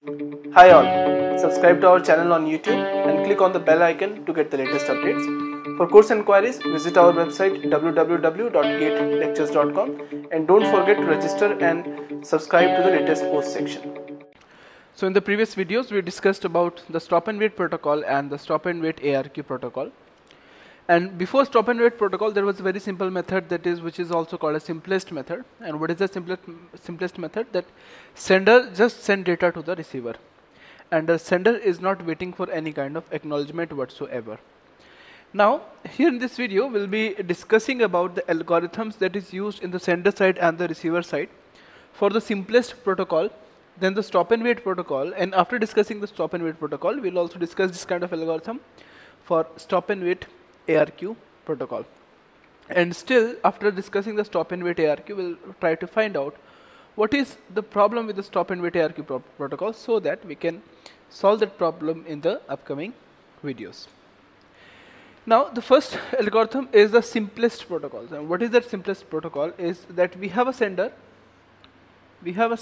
Hi all, subscribe to our channel on YouTube and click on the bell icon to get the latest updates. For course enquiries, visit our website www.gatelectures.com and don't forget to register and subscribe to the latest post section. So in the previous videos, we discussed about the stop and wait protocol and the stop and wait ARQ protocol. And before stop and wait protocol, there was a very simple method which is also called a simplest method. And what is the simplest method? That sender just send data to the receiver, and the sender is not waiting for any kind of acknowledgement whatsoever. Now, here in this video, we'll be discussing about the algorithms that is used in the sender side and the receiver side for the simplest protocol, then the stop and wait protocol, and after discussing the stop and wait protocol, we'll also discuss this kind of algorithm for stop and wait ARQ protocol. And still, after discussing the stop and wait ARQ, we'll try to find out what is the problem with the stop and wait ARQ protocol so that we can solve that problem in the upcoming videos. Now, the first algorithm is the simplest protocol. And what is that simplest protocol? Is that we have a sender, we have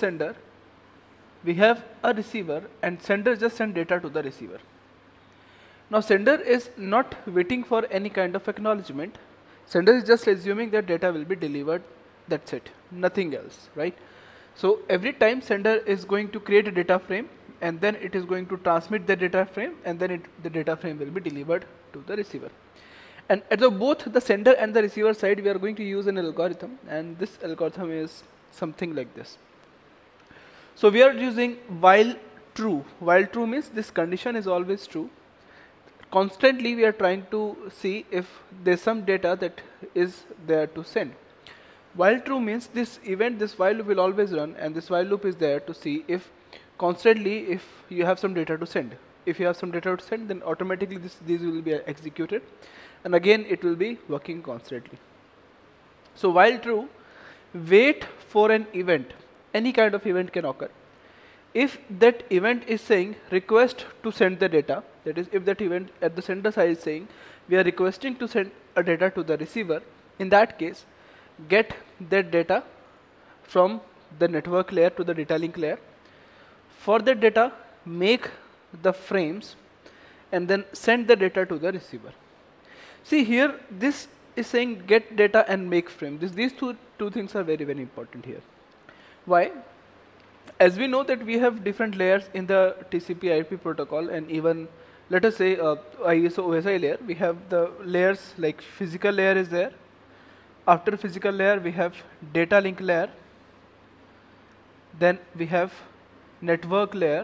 a receiver, and sender just send data to the receiver. Now, sender is not waiting for any kind of acknowledgement. Sender is just assuming that data will be delivered. That's it, nothing else, right? So every time sender is going to create a data frame, and then it is going to transmit the data frame, and then the data frame will be delivered to the receiver. And at both the sender and the receiver side, we are going to use an algorithm, and this algorithm is something like this. So we are using while true. While true means this condition is always true. Constantly we are trying to see if there's some data that is there to send. While true means this event, this while loop will always run, and this while loop is there to see if constantly if you have some data to send. If you have some data to send, then automatically these will be executed, and again it will be working constantly. So while true, wait for an event. Any kind of event can occur. If that event is saying request to send the data, that is, if that event at the sender side is saying we are requesting to send a data to the receiver, in that case, get that data from the network layer to the data link layer. For that data, make the frames and then send the data to the receiver. See here, this is saying get data and make frame. These two things are very, very important here. Why? As we know that we have different layers in the TCP/IP protocol, and even let us say ISO OSI layer, we have the layers like physical layer is there. After physical layer, we have data link layer. Then we have network layer,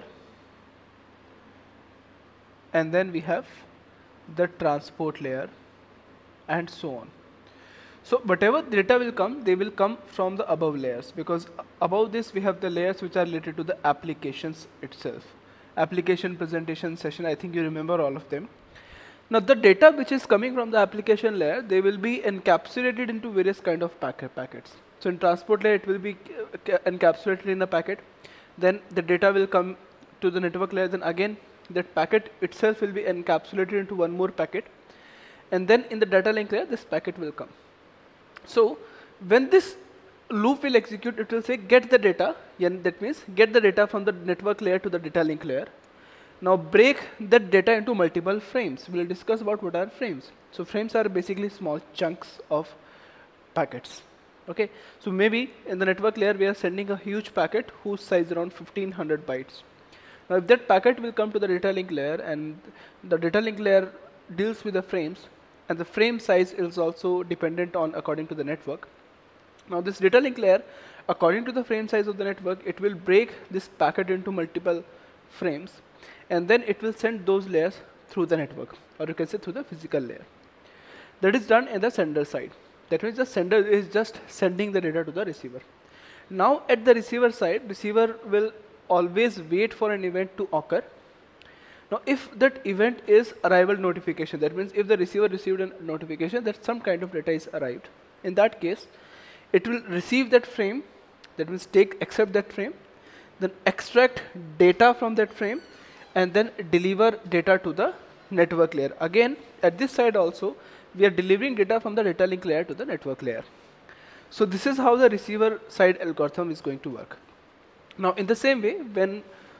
and then we have the transport layer, and so on. So whatever data will come, they will come from the above layers, because above this we have the layers which are related to the applications itself. Application, presentation, session, I think you remember all of them. Now the data which is coming from the application layer, they will be encapsulated into various kind of packets. So in transport layer, it will be encapsulated in a packet. Then the data will come to the network layer, then again that packet itself will be encapsulated into one more packet. And then in the data link layer, this packet will come. So when this loop will execute, it will say get the data, and that means get the data from the network layer to the data link layer. Now break that data into multiple frames. We will discuss about what are frames. So frames are basically small chunks of packets. Okay, so maybe in the network layer we are sending a huge packet whose size around 1500 bytes. Now if that packet will come to the data link layer, and the data link layer deals with the frames, and the frame size is also dependent on according to the network. Now this data link layer, according to the frame size of the network, it will break this packet into multiple frames, and then it will send those layers through the network, or you can say through the physical layer. That is done in the sender side. That means the sender is just sending the data to the receiver. Now at the receiver side, receiver will always wait for an event to occur. Now if that event is arrival notification, that means if the receiver received a notification that some kind of data is arrived, in that case it will receive that frame, that means accept that frame, then extract data from that frame, and then deliver data to the network layer. Again at this side also we are delivering data from the data link layer to the network layer. So this is how the receiver side algorithm is going to work. Now in the same way, when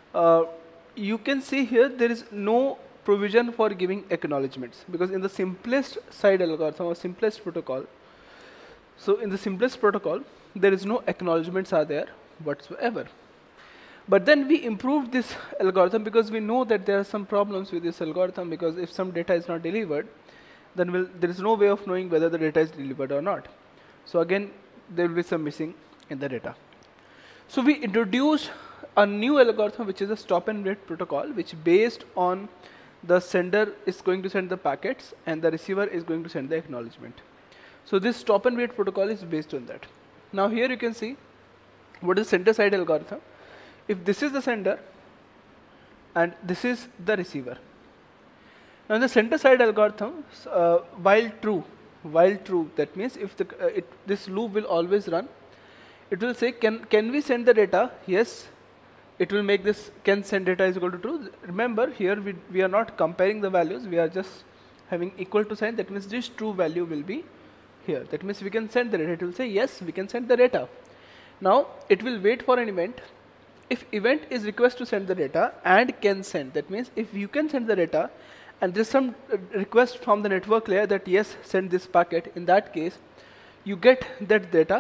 you can see here there is no provision for giving acknowledgements, because in the simplest side algorithm or simplest protocol, so in the simplest protocol, there is no acknowledgements are there whatsoever. But then we improved this algorithm because we know that there are some problems with this algorithm, because if some data is not delivered, then there is no way of knowing whether the data is delivered or not. So again, there will be some missing in the data. So we introduced a new algorithm, which is a stop and wait protocol, which based on the sender is going to send the packets and the receiver is going to send the acknowledgement. So this stop and wait protocol is based on that. Now here you can see what is sender side algorithm. If this is the sender and this is the receiver. Now in the sender side algorithm, while true, that means if this loop will always run, it will say can we send the data? Yes. It will make this can send data is equal to true. Remember here we are not comparing the values, we are just having equal to sign. That means this true value will be here. That means we can send the data. It will say yes, we can send the data. Now it will wait for an event. If event is request to send the data and can send, that means if you can send the data and there's some request from the network layer that yes, send this packet, in that case you get that data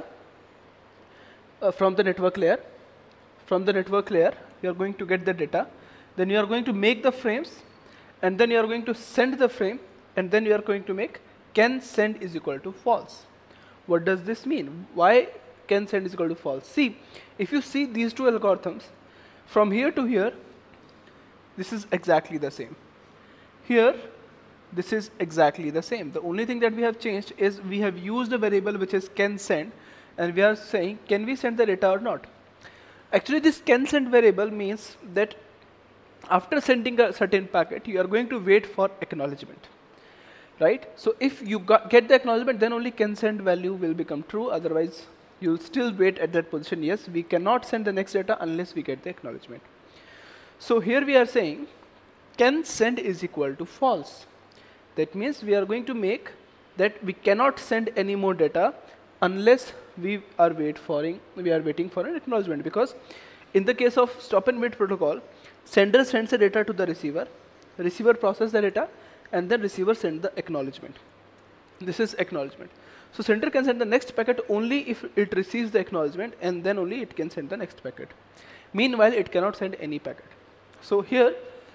from the network layer. From the network layer you are going to get the data, then you are going to make the frames, and then you are going to send the frame, and then you are going to make can send is equal to false. What does this mean? Why can send is equal to false? See, if you see these two algorithms, from here to here, this is exactly the same. Here, this is exactly the same. The only thing that we have changed is we have used a variable which is can send, and we are saying can we send the data or not. Actually, this can send variable means that after sending a certain packet, you are going to wait for acknowledgement, right? So if you get the acknowledgement, then only can send value will become true. Otherwise, you will still wait at that position. Yes, we cannot send the next data unless we get the acknowledgement. So here we are saying can send is equal to false. That means we are going to make that we cannot send any more data unless we are waiting for an acknowledgement, because in the case of stop and wait protocol, sender sends the data to the receiver processes the data, and then receiver sends the acknowledgement. This is acknowledgement. So sender can send the next packet only if it receives the acknowledgement, and then only it can send the next packet. Meanwhile, it cannot send any packet. So here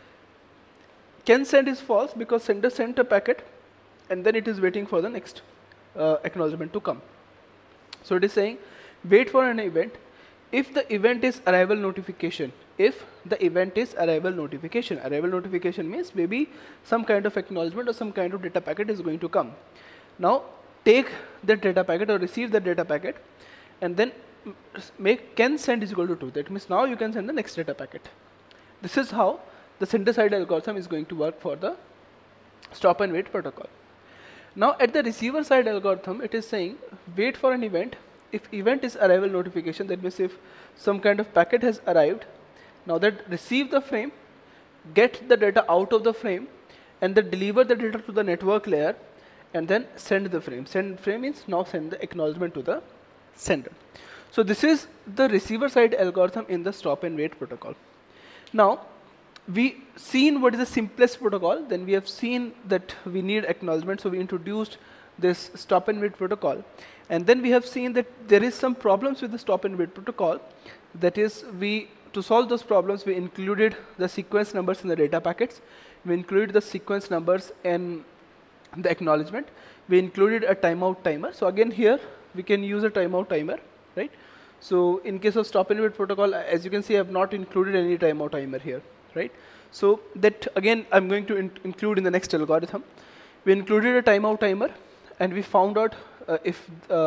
can send is false because sender sent a packet and then it is waiting for the next acknowledgement to come. So it is saying wait for an event if the event is arrival notification. If the event is arrival notification means maybe some kind of acknowledgement or some kind of data packet is going to come. Now take that data packet or receive the data packet and then make can send is equal to true. That means now you can send the next data packet. This is how the sender side algorithm is going to work for the stop and wait protocol. Now at the receiver side algorithm, it is saying wait for an event. If event is arrival notification, that means if some kind of packet has arrived, now that receive the frame, get the data out of the frame, and then deliver the data to the network layer, and then send the frame. Send frame means now send the acknowledgement to the sender. So this is the receiver side algorithm in the stop and wait protocol. Now we seen what is the simplest protocol, then we have seen that we need acknowledgement, so we introduced this stop and wait protocol, and then we have seen that there is some problems with the stop and wait protocol. That is, to solve those problems, we included the sequence numbers in the data packets, we included the sequence numbers in the acknowledgement, we included a timeout timer. So again here we can use a timeout timer, right? So in case of stop and wait protocol, as you can see, I have not included any timeout timer here, right? So that again I'm going to include in the next algorithm. We included a timeout timer, and we found out if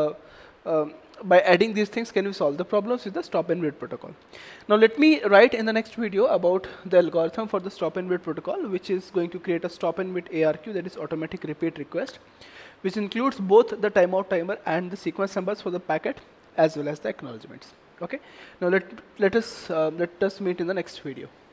by adding these things can we solve the problems with the stop and wait protocol. Now let me write in the next video about the algorithm for the stop and wait protocol, which is going to create a stop and wait ARQ, that is automatic repeat request, which includes both the timeout timer and the sequence numbers for the packet as well as the acknowledgements. Okay. Now let us meet in the next video.